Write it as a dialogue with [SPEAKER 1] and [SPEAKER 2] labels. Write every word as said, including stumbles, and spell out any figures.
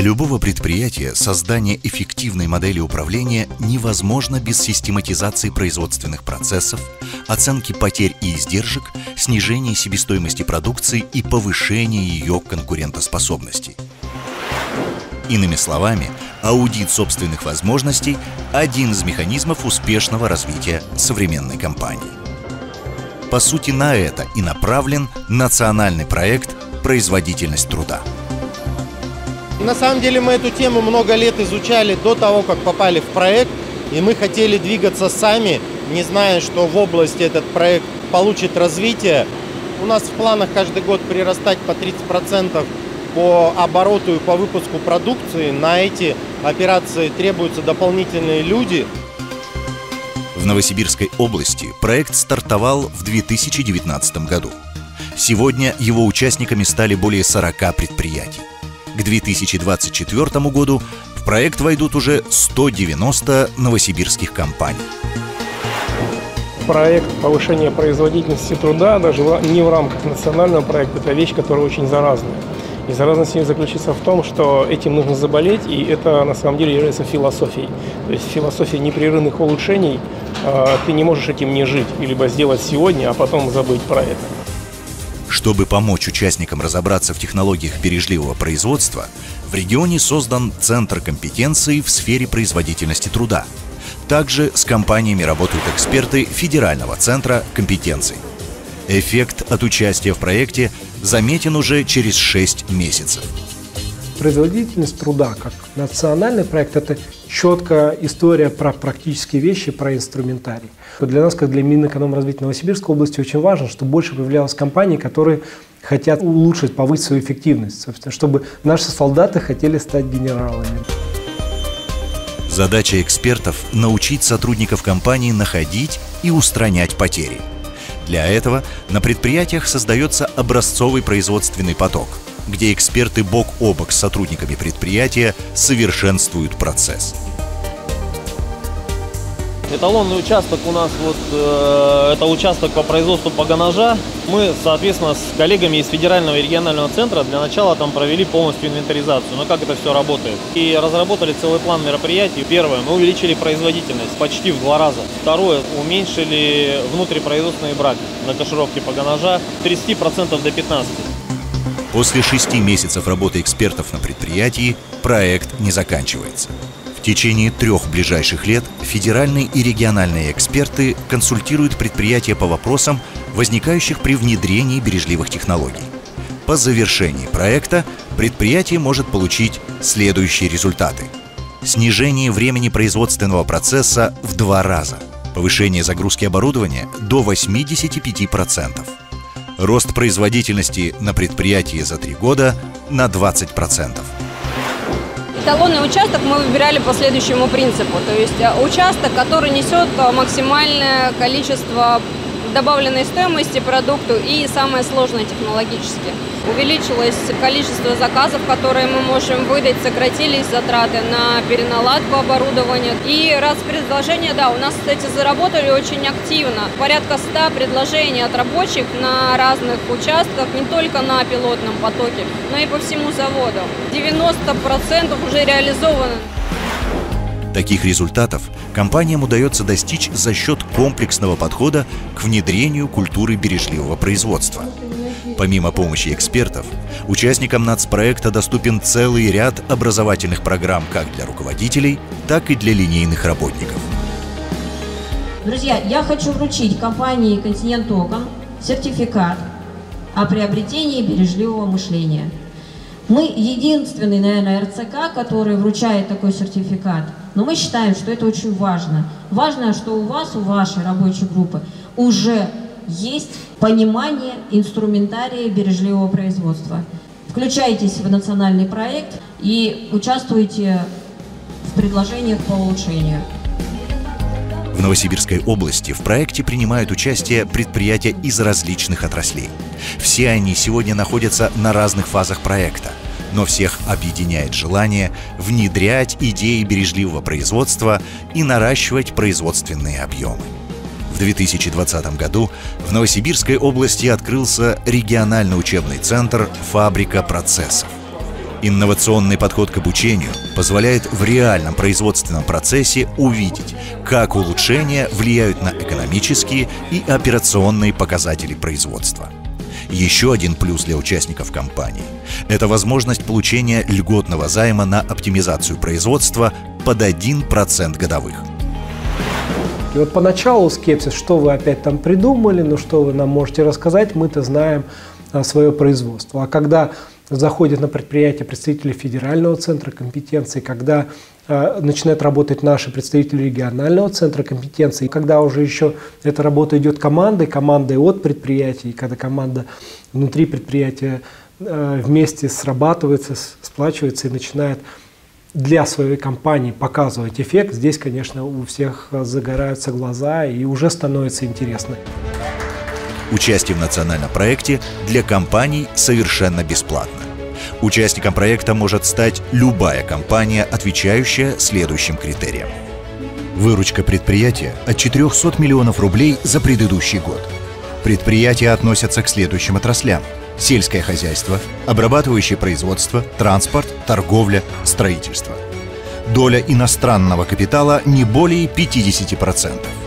[SPEAKER 1] любого предприятия создание эффективной модели управления невозможно без систематизации производственных процессов, оценки потерь и издержек, снижения себестоимости продукции и повышения ее конкурентоспособности. Иными словами, аудит собственных возможностей – один из механизмов успешного развития современной компании. По сути, на это и направлен национальный проект «Производительность труда».
[SPEAKER 2] На самом деле мы эту тему много лет изучали до того, как попали в проект, и мы хотели двигаться сами, не зная, что в области этот проект получит развитие. У нас в планах каждый год прирастать по тридцать процентов по обороту и по выпуску продукции. На эти операции требуются дополнительные люди.
[SPEAKER 1] В Новосибирской области проект стартовал в две тысячи девятнадцатом году. Сегодня его участниками стали более сорока предприятий. К две тысячи двадцать четвёртому году в проект войдут уже сто девяносто новосибирских компаний.
[SPEAKER 3] Проект повышения производительности труда, даже не в рамках национального проекта, это вещь, которая очень заразная. И заразность заключается в том, что этим нужно заболеть, и это на самом деле является философией. То есть философия непрерывных улучшений, ты не можешь этим не жить, либо сделать сегодня, а потом забыть про это.
[SPEAKER 1] Чтобы помочь участникам разобраться в технологиях бережливого производства, в регионе создан Центр компетенции в сфере производительности труда. Также с компаниями работают эксперты Федерального центра компетенций. Эффект от участия в проекте заметен уже через шесть месяцев.
[SPEAKER 4] Производительность труда как национальный проект – это четкая история про практические вещи, про инструментарий. Для нас, как для Минэкономразвития Новосибирской области, очень важно, чтобы больше появлялось компаний, которые хотят улучшить, повысить свою эффективность, собственно, чтобы наши солдаты хотели стать генералами.
[SPEAKER 1] Задача экспертов – научить сотрудников компании находить и устранять потери. Для этого на предприятиях создается образцовый производственный поток, где эксперты бок о бок с сотрудниками предприятия совершенствуют процесс.
[SPEAKER 5] Эталонный участок у нас вот э, это участок по производству погонажа. Мы, соответственно, с коллегами из Федерального и регионального центра для начала там провели полностью инвентаризацию, но как это все работает. И разработали целый план мероприятий. Первое, мы увеличили производительность почти в два раза. Второе, уменьшили внутрипроизводственный брак на кашировке погонажа с тридцати процентов до пятнадцати процентов.
[SPEAKER 1] После шести месяцев работы экспертов на предприятии проект не заканчивается. В течение трех ближайших лет федеральные и региональные эксперты консультируют предприятия по вопросам, возникающих при внедрении бережливых технологий. По завершении проекта предприятие может получить следующие результаты. Снижение времени производственного процесса в два раза, повышение загрузки оборудования до восьмидесяти пяти процентов, рост производительности на предприятии за три года на двадцать процентов.
[SPEAKER 6] Эталонный участок мы выбирали по следующему принципу, то есть участок, который несет максимальное количество добавленной стоимости продукту и самое сложное технологически. Увеличилось количество заказов, которые мы можем выдать, сократились затраты на переналадку оборудования. И раз предложения, да, у нас, кстати, заработали очень активно. Порядка ста предложений от рабочих на разных участках, не только на пилотном потоке, но и по всему заводу. девяносто процентов уже реализовано.
[SPEAKER 1] Таких результатов компаниям удается достичь за счет комплексного подхода к внедрению культуры бережливого производства. Помимо помощи экспертов, участникам нацпроекта доступен целый ряд образовательных программ как для руководителей, так и для линейных работников.
[SPEAKER 7] Друзья, я хочу вручить компании «Континент Окон» сертификат о приобретении бережливого мышления. Мы единственный, наверное, эр цэ ка, который вручает такой сертификат. Но мы считаем, что это очень важно. Важно, что у вас, у вашей рабочей группы уже есть понимание инструментария бережливого производства. Включайтесь в национальный проект и участвуйте в предложениях по улучшению.
[SPEAKER 1] В Новосибирской области в проекте принимают участие предприятия из различных отраслей. Все они сегодня находятся на разных фазах проекта, но всех объединяет желание внедрять идеи бережливого производства и наращивать производственные объемы. В две тысячи двадцатом году в Новосибирской области открылся региональный учебный центр «Фабрика процессов». Инновационный подход к обучению позволяет в реальном производственном процессе увидеть, как улучшения влияют на экономические и операционные показатели производства. Еще один плюс для участников компании – это возможность получения льготного займа на оптимизацию производства под один процент годовых.
[SPEAKER 4] И вот поначалу скепсис, что вы опять там придумали, ну что вы нам можете рассказать, мы-то знаем а, свое производство. А когда заходят на предприятие представители федерального центра компетенции, когда э, начинают работать наши представители регионального центра компетенции, и когда уже еще эта работа идет командой, командой от предприятий, когда команда внутри предприятия э, вместе срабатывается, сплачивается и начинает для своей компании показывать эффект, здесь, конечно, у всех загораются глаза и уже становится интересно.
[SPEAKER 1] Участие в национальном проекте для компаний совершенно бесплатно. Участником проекта может стать любая компания, отвечающая следующим критериям. Выручка предприятия от четырёхсот миллионов рублей за предыдущий год. Предприятия относятся к следующим отраслям: сельское хозяйство, обрабатывающее производство, транспорт, торговля, строительство. Доля иностранного капитала не более пятидесяти процентов.